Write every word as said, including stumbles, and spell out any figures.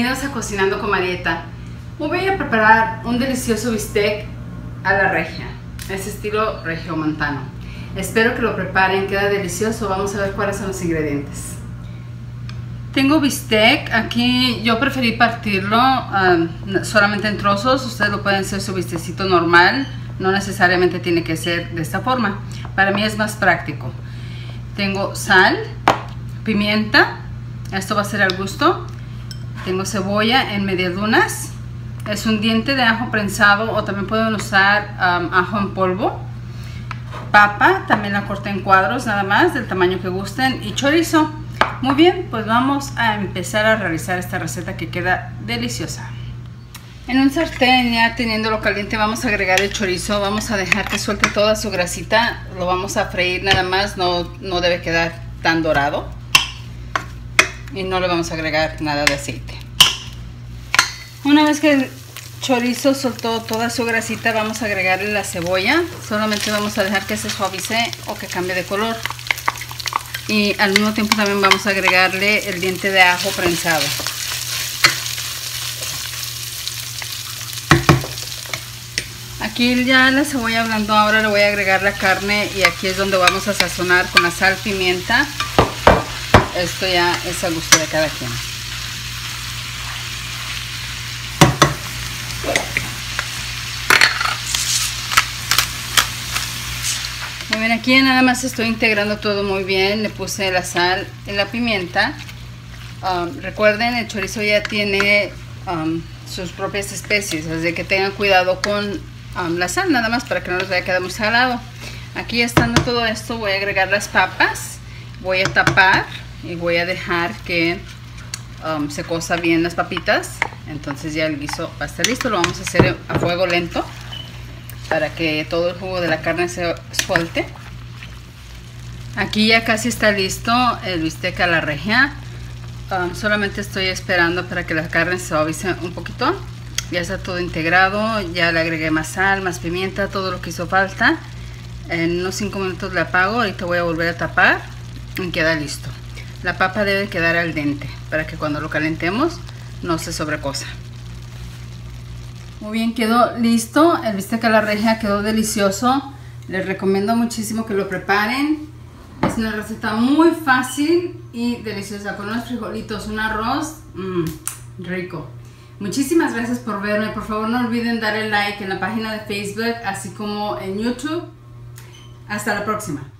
bienvenidos a Cocinando con Marieta. Hoy voy a preparar un delicioso bistec a la regia, es estilo regiomontano. Espero que lo preparen, queda delicioso. Vamos a ver cuáles son los ingredientes. Tengo bistec, aquí yo preferí partirlo um, solamente en trozos. Ustedes lo pueden hacer su bistecito normal, no necesariamente tiene que ser de esta forma. Para mí es más práctico. Tengo sal, pimienta, esto va a ser al gusto. Tengo cebolla en medialunas, es un diente de ajo prensado o también pueden usar um, ajo en polvo. Papa, también la corté en cuadros nada más, del tamaño que gusten, y chorizo. Muy bien, pues vamos a empezar a realizar esta receta que queda deliciosa. En un sartén, ya teniéndolo caliente, vamos a agregar el chorizo. Vamos a dejar que suelte toda su grasita. Lo vamos a freír nada más, no, no debe quedar tan dorado. Y no le vamos a agregar nada de aceite. Una vez que el chorizo soltó toda su grasita, vamos a agregarle la cebolla. Solamente vamos a dejar que se suavice o que cambie de color. Y al mismo tiempo también vamos a agregarle el diente de ajo prensado. Aquí ya la cebolla ablandó, ahora le voy a agregar la carne y aquí es donde vamos a sazonar con la sal, pimienta. Esto ya es a gusto de cada quien. Muy bien, aquí nada más estoy integrando todo muy bien. Le puse la sal y la pimienta. Um, recuerden, el chorizo ya tiene um, sus propias especies, así que tengan cuidado con um, la sal, nada más para que no les vaya a quedar muy salado. Aquí estando todo esto, voy a agregar las papas, voy a tapar y voy a dejar que um, se cosa bien las papitas. Entonces ya el guiso va a estar listo. Lo vamos a hacer a fuego lento para que todo el jugo de la carne se suelte. Aquí ya casi está listo el bistec a la regia. Um, solamente estoy esperando para que la carne se suavice un poquito. Ya está todo integrado. Ya le agregué más sal, más pimienta, todo lo que hizo falta. En unos cinco minutos la apago. Ahorita voy a volver a tapar y queda listo. La papa debe quedar al dente para que cuando lo calentemos no se sobrecosa. Muy bien, quedó listo. El bistec a la regia quedó delicioso. Les recomiendo muchísimo que lo preparen. Es una receta muy fácil y deliciosa, con unos frijolitos, un arroz, mmm, rico. Muchísimas gracias por verme. Por favor, no olviden darle like en la página de Facebook, así como en YouTube. Hasta la próxima.